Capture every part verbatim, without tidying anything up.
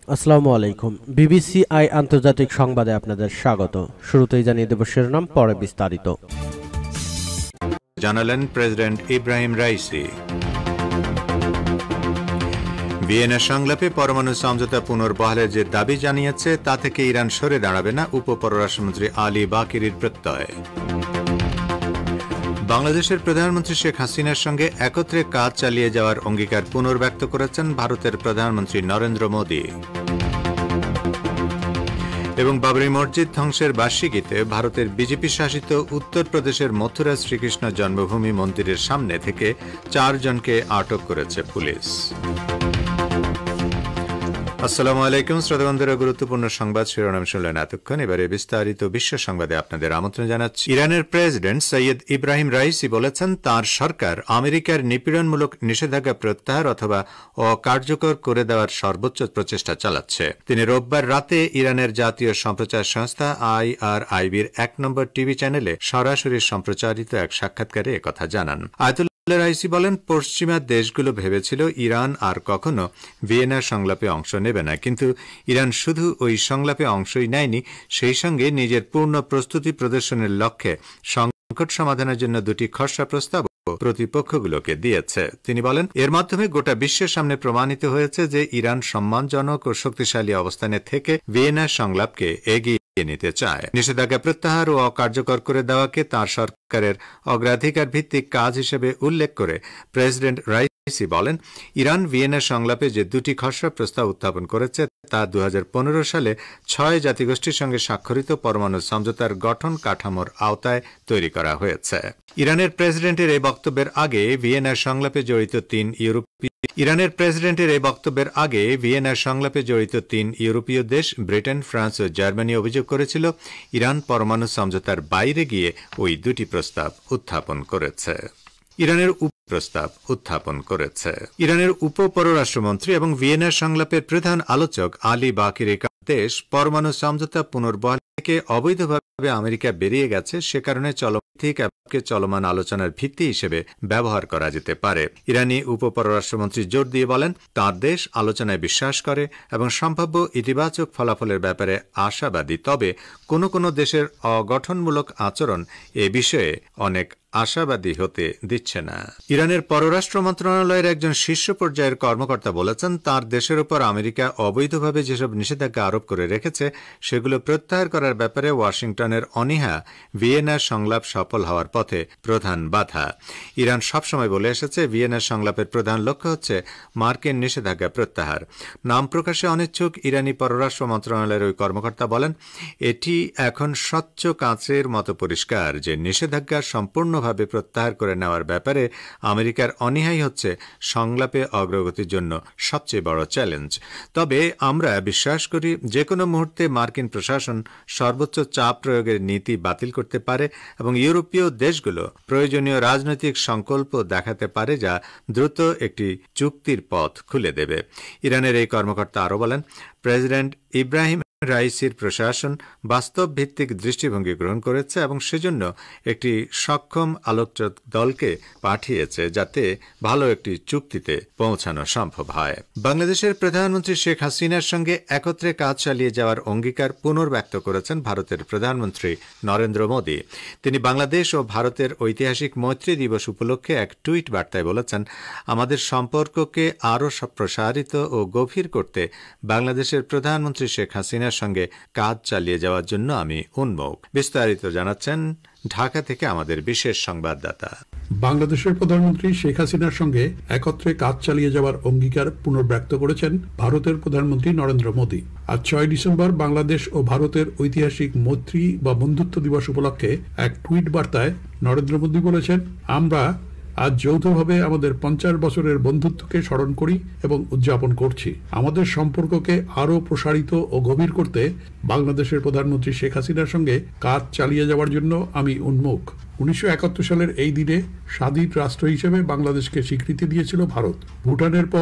আসসালামু আলাইকুম। BBC I আন্তর্জাতিক সংবাদে আপনাদের স্বাগত। শুরুতেই জানিয়ে দেব শিরোনাম, পরে বিস্তারিত। জানালেন প্রেসিডেন্ট ইব্রাহিম রাইসি। ভিয়েনা সংলাপে পরমাণু সমঝোতা পুনর্বহালের যে দাবি জানিয়েছে তা থেকে ইরান সরে দাঁড়াবে না, উপ পররাষ্ট্রমন্ত্রী আলী বাকিরির প্রত্যয়। বাংলাদেশের প্রধানমন্ত্রী শেখ হাসিনার সঙ্গে একত্রে কাজ চালিয়ে যাওয়ার অঙ্গীকার পুনর্ব্যক্ত করেছেন ভারতের প্রধানমন্ত্রী নরেন্দ্র মোদী। এবং বাবরি মসজিদ ধ্বংসের বার্ষিকীতে ভারতের বিজেপি শাসিত উত্তরপ্রদেশের মথুরা শ্রীকৃষ্ণ জন্মভূমি মন্দিরের সামনে থেকে চারজনকে আটক করেছে পুলিশ। আসসালামু আলাইকুম শ্রোতাবন্ধুরা, গুরুত্বপূর্ণ সংবাদ শিরোনাম শুনলেন এতক্ষণ। এবারে বিস্তারিত বিশ্ব সংবাদে আপনাদের আমন্ত্রণ জানাচ্ছি। ইরানের প্রেসিডেন্ট সৈয়দ ইব্রাহিম রাইসি বলেছেন তার সরকার আমেরিকার নিপীড়নমূলক নিষেধাজ্ঞা প্রত্যাহার অথবা অকার্যকর করে দেওয়ার সর্বোচ্চ প্রচেষ্টা চালাচ্ছে। তিনি রোববার রাতে ইরানের জাতীয় সম্প্রচার সংস্থা আই আর আইবির এক নম্বর টিভি চ্যানেলে সরাসরি সম্প্রচারিত এক সাক্ষাৎকারে একথা জানান। রাইসি বলেন, পশ্চিমা দেশগুলো ভেবেছিল ইরান আর কখনো ভিয়েনা সংলাপে অংশ নেবে না, কিন্তু ইরান শুধু ওই সংলাপে অংশই নেয়নি, সেই সঙ্গে নিজের পূর্ণ প্রস্তুতি প্রদর্শনের লক্ষ্যে সংকট সমাধানের জন্য দুটি খসড়া প্রস্তাব প্রতিপক্ষগুলোকে দিয়েছে। তিনি বলেন, এর মাধ্যমে গোটা বিশ্বের সামনে প্রমাণিত হয়েছে যে ইরান সম্মানজনক ও শক্তিশালী অবস্থানে থেকে ভিয়েনা সংলাপকে এগিয়ে নিতে চায়। নিষেধাজ্ঞা প্রত্যাহার ও অকার্যকর করে দেওয়াকে তাঁর সরকারের অগ্রাধিকার ভিত্তিক কাজ হিসেবে উল্লেখ করে প্রেসিডেন্ট রাইসি বলেন, ইরান ভিয়েনা সংলাপে যে দুটি খসড়া প্রস্তাব উত্থাপন করেছে তা দু হাজার পনেরো সালে ছয় জাতিগোষ্ঠীর সঙ্গে স্বাক্ষরিত পরমাণু সমঝোতার গঠন কাঠামোর আওতায় তৈরি করা হয়েছে। ইরানের প্রেসিডেন্টের এই বক্তব্যের আগে ভিয়েনা সংলাপে জড়িত তিন ইউরোপীয় ইরানের প্রেসিডেন্টের এই বক্তব্যের আগে ভিয়েনার সংলাপে জড়িত তিন ইউরোপীয় দেশ ব্রিটেন, ফ্রান্স ও জার্মানি অভিযোগ করেছিল ইরান পরমাণু সমঝোতার বাইরে গিয়ে ওই দুটি প্রস্তাব উত্থাপন করেছে। ইরানের প্রস্তাব উত্থাপন করেছে ইরানের উপ পররাষ্ট্রমন্ত্রী এবং ভিয়েনার সংলাপের প্রধান আলোচক আলী বাকির দেশ পরমাণু সমঝোতা পুনর্বহাল থেকে অবৈধভাবে আমেরিকা বেরিয়ে গেছে, সে কারণে চলমান আলোচনার ভিত্তি হিসেবে ব্যবহার করা যেতে পারে। ইরানি উপ পররাষ্ট্রমন্ত্রী জোর দিয়ে বলেন, তাঁর দেশ আলোচনায় বিশ্বাস করে এবং সম্ভাব্য ইতিবাচক ফলাফলের ব্যাপারে আশাবাদী, তবে কোনো কোনো দেশের অগঠনমূলক আচরণ এ বিষয়ে অনেক আশাবাদী হতে দিচ্ছে না। ইরানের পররাষ্ট্র মন্ত্রণালয়ের একজন শীর্ষ পর্যায়ের কর্মকর্তা বলেছেন, তার দেশের উপর আমেরিকা অবৈধভাবে যেসব নিষেধাজ্ঞা আরোপ করে রেখেছে সেগুলো প্রত্যাহার করার ব্যাপারে ওয়াশিংটনের অনীহা ভিয়েনার সংলাপ সফল হওয়ার পথে প্রধান বাধা। ইরান সবসময় বলে এসেছে ভিয়েনার সংলাপের প্রধান লক্ষ্য হচ্ছে মার্কিন নিষেধাজ্ঞা প্রত্যাহার। নাম প্রকাশে অনিচ্ছুক ইরানি পররাষ্ট্র মন্ত্রণালয়ের ওই কর্মকর্তা বলেন, এটি এখন স্বচ্ছ কাঁচের মতো পরিষ্কার যে নিষেধাজ্ঞা সম্পূর্ণ ভাবে প্রত্যাহার করে নেওয়ার ব্যাপারে আমেরিকার অনীহাই হচ্ছে সংলাপে অগ্রগতির জন্য সবচেয়ে বড় চ্যালেঞ্জ। তবে আমরা বিশ্বাস করি যে কোনো মুহূর্তে মার্কিন প্রশাসন সর্বোচ্চ চাপ প্রয়োগের নীতি বাতিল করতে পারে এবং ইউরোপীয় দেশগুলো প্রয়োজনীয় রাজনৈতিক সংকল্প দেখাতে পারে যা দ্রুত একটি চুক্তির পথ খুলে দেবে। ইরানের এই কর্মকর্তা আরও বলেন, প্রেসিডেন্ট ইব্রাহিম রাইসির প্রশাসন বাস্তব ভিত্তিক দৃষ্টিভঙ্গি গ্রহণ করেছে এবং সেজন্য একটি সক্ষম আলোচক দলকে পাঠিয়েছে যাতে ভালো একটি চুক্তিতে পৌঁছানো সম্ভব হয়। বাংলাদেশের প্রধানমন্ত্রী শেখ হাসিনার সঙ্গে একত্রে কাজ চালিয়ে যাওয়ার অঙ্গীকার পুনর্ব্যক্ত করেছেন ভারতের প্রধানমন্ত্রী নরেন্দ্র মোদী। তিনি বাংলাদেশ ও ভারতের ঐতিহাসিক মৈত্রী দিবস উপলক্ষে এক টুইট বার্তায় বলেছেন, আমাদের সম্পর্ককে আরও প্রসারিত ও গভীর করতে বাংলাদেশের প্রধানমন্ত্রী শেখ হাসিনার সঙ্গে কাজ চালিয়ে যাওয়ার জন্য আমি উন্মুখ। বিস্তারিত জানাচ্ছেন ঢাকা থেকে আমাদের বিশেষ সংবাদদাতা। বাংলাদেশের প্রধানমন্ত্রী শেখ হাসিনার সঙ্গে একত্রে কাজ চালিয়ে যাওয়ার অঙ্গীকার পুনর্ব্যক্ত করেছেন ভারতের প্রধানমন্ত্রী নরেন্দ্র মোদী। আজ ছয় ডিসেম্বর বাংলাদেশ ও ভারতের ঐতিহাসিক মৈত্রী বা বন্ধুত্ব দিবস উপলক্ষে এক টুইট বার্তায় নরেন্দ্র মোদী বলেছেন, আমরা আজ যৌথভাবে আমাদের পঞ্চাশ বছরের বন্ধুত্বকে স্মরণ করি এবং উদযাপন করছি। আমাদের সম্পর্ককে আরও প্রসারিত ও গভীর করতে বাংলাদেশের প্রধানমন্ত্রী শেখ হাসিনার সঙ্গে কাজ চালিয়ে যাওয়ার জন্য আমি উন্মুখ। উনিশশো একাত্তর সালের এই দিনে স্বাধীন রাষ্ট্র হিসেবে বাংলাদেশকে স্বীকৃতি দিয়েছিল ভারত। ভুটানের পর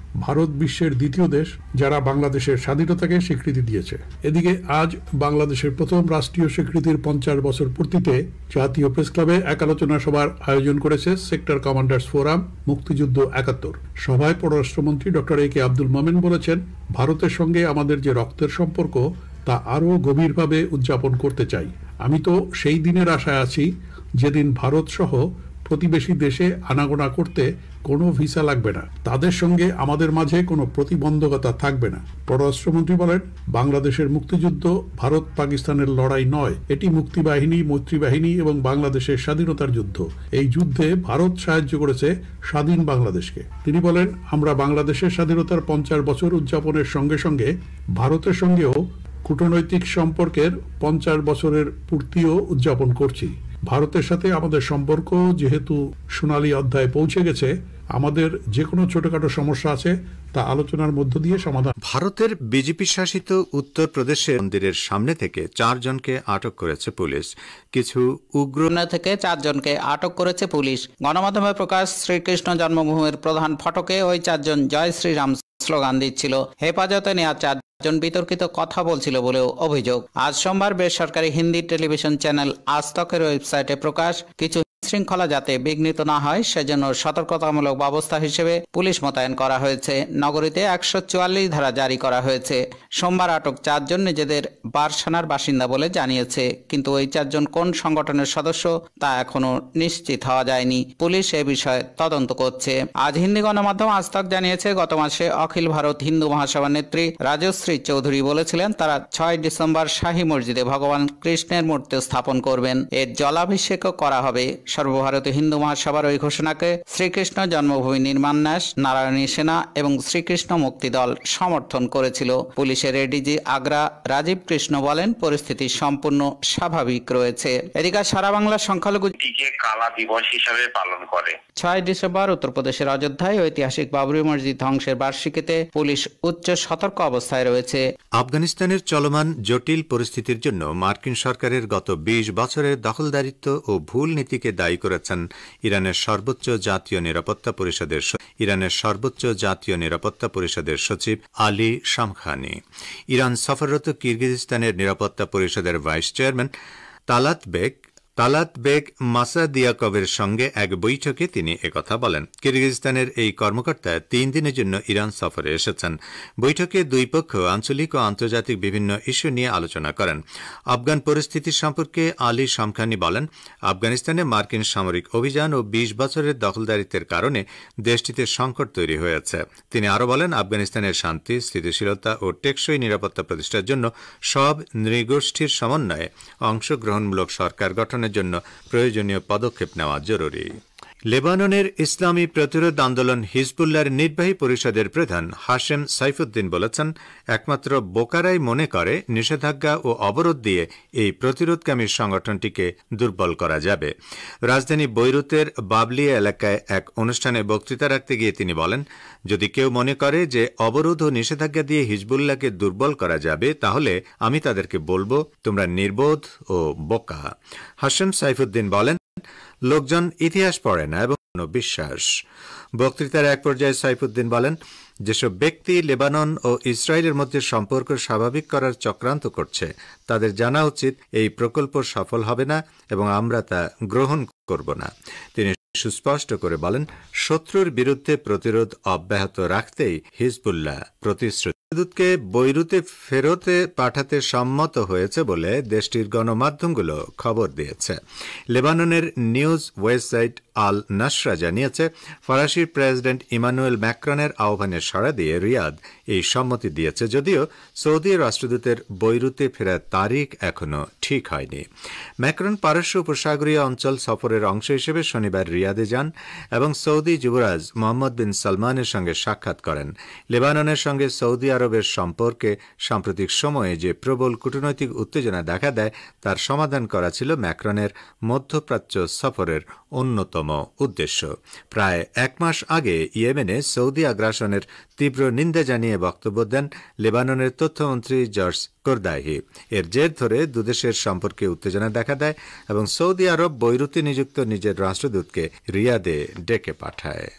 ভারত বিশ্বের দ্বিতীয় দেশ যারা বাংলাদেশের স্বাধীনতাকে স্বীকৃতি দিয়েছে। এদিকে আজ বাংলাদেশের প্রথম রাষ্ট্রীয় স্বীকৃতির পঞ্চাশ বছর পূর্তিতে জাতীয় প্রেস ক্লাবে এক আলোচনা সভার আয়োজন করেছে সেক্টর কমান্ডার্স ফোরাম মুক্তিযুদ্ধ একাত্তর। সভায় পররাষ্ট্রমন্ত্রী ডক্টর এ কে আব্দুল মোমেন বলেছেন, ভারতের সঙ্গে আমাদের যে রক্তের সম্পর্ক তা আরও গভীরভাবে উদযাপন করতে চাই। আমি তো সেই দিনের আশায় আছি যেদিন ভারত সহ প্রতিবেশী দেশে আনাগোনা করতে কোনো ভিসা লাগবে না, তাদের সঙ্গে আমাদের মাঝে কোনো প্রতিবন্ধকতা থাকবে না। পররাষ্ট্রমন্ত্রী বলেন, বাংলাদেশের মুক্তিযুদ্ধ ভারত পাকিস্তানের লড়াই নয়, এটি মুক্তিবাহিনী, মৈত্রী বাহিনী এবং বাংলাদেশের স্বাধীনতার যুদ্ধ। এই যুদ্ধে ভারত সাহায্য করেছে স্বাধীন বাংলাদেশকে। তিনি বলেন, আমরা বাংলাদেশের স্বাধীনতার পঞ্চাশ বছর উদযাপনের সঙ্গে সঙ্গে ভারতের সঙ্গেও কূটনৈতিক সম্পর্কের পঞ্চাশ বছরের পূর্তিও উদযাপন করছি। ভারতের সাথে আমাদের সম্পর্ক যেহেতু সোনালী অধ্যায়ে পৌঁছে গেছে, আমাদের যে কোনো ছোটখাটো সমস্যা আছে তা আলোচনার মধ্য দিয়ে সমাধান। ভারতের বিজেপি শাসিত উত্তরপ্রদেশের মন্দিরের সামনে থেকে চারজনকে আটক করেছে পুলিশ। কিছু উগ্র থেকে চারজনকে আটক করেছে পুলিশ। গণমাধ্যমে প্রকাশ, শ্রীকৃষ্ণ জন্মভূমির প্রধান ফটকে ওই চারজন জয় শ্রীরাম স্লোগান দিচ্ছিল। হেফাজতে নেওয়া চার জন বিতর্কিত কথা বলছিল বলেও অভিযোগ। আজ সোমবার বেসরকারি হিন্দি টেলিভিশন চ্যানেল আজ তকের ওয়েবসাইটে প্রকাশ, কিছু শৃঙ্খলা যাতে বিঘ্নিত না হয় সেজন্য সতর্কতামূলক ব্যবস্থা হিসেবে পুলিশ মোতায়েন করা হয়েছে। নগরীতে একশো চুয়াল্লিশ ধারা জারি করা হয়েছে। সোমবার আটক চারজন নিজেদের বারসানার বাসিন্দা বলে জানিয়েছে, কিন্তু ওই চারজন কোন সংগঠনের সদস্য তা এখনো নিশ্চিত হওয়া যায়নি। পুলিশ এ বিষয়ে তদন্ত করছে। আজ হিন্দি গণমাধ্যম আজ তক জানিয়েছে, গত মাসে অখিল ভারত হিন্দু মহাসভার নেত্রী রাজশ্রী চৌধুরী বলেছিলেন তারা ছয় ডিসেম্বর শাহী মসজিদে ভগবান কৃষ্ণের মূর্তি স্থাপন করবেন, এর জলাভিষেকও করা হবে। সর্বভারতীয় হিন্দু মহাসভার ওই ঘোষণাকে শ্রীকৃষ্ণ জন্মভূমি নির্মাণ ন্যাস, নারায়ণী সেনা এবং শ্রীকৃষ্ণ মুক্তি দল সমর্থন করেছিল। পুলিশের এডিজি আগ্রা রাজীব কৃষ্ণ বলেন, পরিস্থিতি সম্পূর্ণ স্বাভাবিক রয়েছে। এদিকে সারা বাংলা সংখ্যালঘু কালা দিবস হিসাবে পালন করে। ছয় ডিসেম্বর উত্তরপ্রদেশের অযোধ্যায় ঐতিহাসিক বাবরি মসজিদ ধ্বংসের বার্ষিকীতে পুলিশ উচ্চ সতর্ক অবস্থায় রয়েছে। আফগানিস্তানের চলমান জটিল পরিস্থিতির জন্য মার্কিন সরকারের গত বিশ বছরের দখলদারিত্ব ও ভুল নীতিকে দায়ী করেছেন ইরানের সর্বোচ্চ জাতীয় নিরাপত্তা পরিষদের ইরানের সর্বোচ্চ জাতীয় নিরাপত্তা পরিষদের সচিব আলী শামখানি। ইরান সফররত কিরগিজস্তানের নিরাপত্তা পরিষদের vice chairman Talat Beg Talat Beg মাসাদিয়াকভের সঙ্গে এক বৈঠকে তিনি একথা বলেন। কিরগিজস্তানের এই কর্মকর্তা তিন দিনের জন্য ইরান সফরে এসেছেন। বৈঠকে দুই পক্ষ আঞ্চলিক ও আন্তর্জাতিক বিভিন্ন ইস্যু নিয়ে আলোচনা করেন। আফগান পরিস্থিতি সম্পর্কে আলী শামখানি বলেন, আফগানিস্তানে মার্কিন সামরিক অভিযান ও বিশ বছরের দখলদারিত্বের কারণে দেশটিতে সংকট তৈরি হয়েছে। তিনি আরও বলেন, আফগানিস্তানের শান্তি, স্থিতিশীলতা ও টেকসই নিরাপত্তা প্রতিষ্ঠার জন্য সব নৃগোষ্ঠীর সমন্বয়ে অংশগ্রহণমূলক সরকার গঠনের জন্য প্রয়োজনীয় পদক্ষেপ নেওয়া জরুরি। লেবাননের ইসলামী প্রতিরোধ আন্দোলন হিজবুল্লাহর নির্বাহী পরিষদের প্রধান হাশেম সাইফুদ্দিন বলেছেন, একমাত্র বোকারাই মনে করে নিষেধাজ্ঞা ও অবরোধ দিয়ে এই প্রতিরোধকামী সংগঠনটিকে দুর্বল করা যাবে। রাজধানী বৈরুতের বাবলিয়া এলাকায় এক অনুষ্ঠানে বক্তৃতা রাখতে গিয়ে তিনি বলেন, যদি কেউ মনে করে যে অবরোধ ও নিষেধাজ্ঞা দিয়ে হিজবুল্লাহকে দুর্বল করা যাবে, তাহলে আমি তাদেরকে বলবো, তোমরা নির্বোধ ও বোকা। হাশেম সাইফুদ্দিন বলেন, লোকজন ইতিহাস পড়ে না এবং বিশ্বাস। বক্তৃতার এক পর্যায়ে সাইফুদ্দিন বলেন, যেসব ব্যক্তি লেবানন ও ইসরায়েলের মধ্যে সম্পর্ক স্বাভাবিক করার চক্রান্ত করছে, তাদের জানা উচিত এই প্রকল্প সফল হবে না এবং আমরা তা গ্রহণ করব না। তিনি সুস্পষ্ট করে বলেন, শত্রুর বিরুদ্ধে প্রতিরোধ অব্যাহত রাখতেই হিজবুল্লাহ প্রতিশ্রুতি। দূতকে বৈরুতে ফেরতে পাঠাতে সম্মত হয়েছে বলে দেশটির গণমাধ্যমগুলো খবর দিয়েছে। লেবাননের নিউজ ওয়েবসাইট আল নাসরা জানিয়েছে, ফরাসি প্রেসিডেন্ট ইমানুয়েল ম্যাক্রনের আহ্বানে সাড়া দিয়ে রিয়াদ এই সম্মতি দিয়েছে, যদিও সৌদি রাষ্ট্রদূতের বৈরুতে ফেরার তারিখ এখনও ঠিক হয়নি। ম্যাক্রন পারস্য উপসাগরীয় অঞ্চল সফরের অংশ হিসেবে শনিবার রিয়াদে যান এবং সৌদি যুবরাজ মোহাম্মদ বিন সালমানের সঙ্গে সাক্ষাৎ করেন। লেবাননের সঙ্গে সৌদি আরবের সম্পর্কে সাম্প্রতিক সময়ে যে প্রবল কূটনৈতিক উত্তেজনা দেখা দেয়, তার সমাধান করা ছিল ম্যাক্রনের মধ্যপ্রাচ্য সফরের অন্যতম উদ্দেশ্য। প্রায় এক মাস আগে ইয়েমেনে সৌদি আগ্রাসনের তীব্র নিন্দা জানিয়ে বক্তব্য দেন লেবাননের তথ্যমন্ত্রী জর্জ কোরদাহি। এর জের ধরে দুদেশের সম্পর্কে উত্তেজনা দেখা দেয় এবং সৌদি আরব বৈরুতে নিযুক্ত নিজের রাষ্ট্রদূতকে রিয়াদে ডেকে পাঠায়।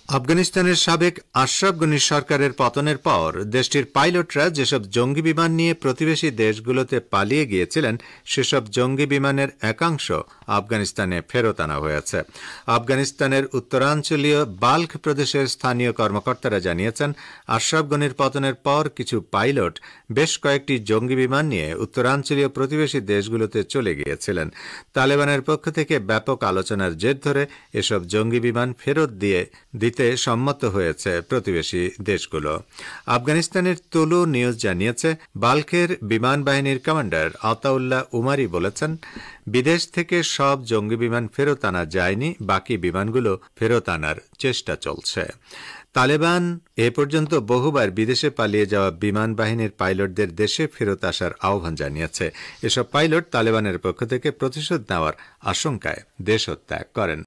আফগানিস্তানের সাবেক আশরাফ গনি সরকারের পতনের পর দেশটির পাইলটরা যেসব জঙ্গি বিমান নিয়ে প্রতিবেশী দেশগুলোতে পালিয়ে গিয়েছিলেন সেসব জঙ্গি বিমানের একাংশ আফগানিস্তানে ফেরত আনা হয়েছে। আফগানিস্তানের উত্তরাঞ্চলীয় বাল্খ প্রদেশের স্থানীয় কর্মকর্তারা জানিয়েছেন, আশরাফ গনির পতনের পর কিছু পাইলট বেশ কয়েকটি জঙ্গি বিমান নিয়ে উত্তরাঞ্চলীয় প্রতিবেশী দেশগুলোতে চলে গিয়েছিলেন। তালেবানের পক্ষ থেকে ব্যাপক আলোচনার জের ধরে এসব জঙ্গি বিমান ফেরত দিয়ে দিতে সম্মত হয়েছে প্রতিবেশী দেশগুলো। আফগানিস্তানের তুলু নিউজ জানিয়েছে, বাল্কের বিমান বাহিনীর কমান্ডার আতাউল্লাহ উমারি বলেছেন, বিদেশ থেকে সব জঙ্গি বিমান ফেরত আনা যায়নি, বাকি বিমানগুলো ফেরত আনার চেষ্টা চলছে। তালেবান এ পর্যন্ত বহুবার বিদেশে পালিয়ে যাওয়া বিমান বাহিনীর পাইলটদের দেশে ফেরত আসার আহ্বান জানিয়েছে। এসব পাইলট তালেবানের পক্ষ থেকে প্রতিশোধ নেওয়ার আশঙ্কায় দেশত্যাগ করেন।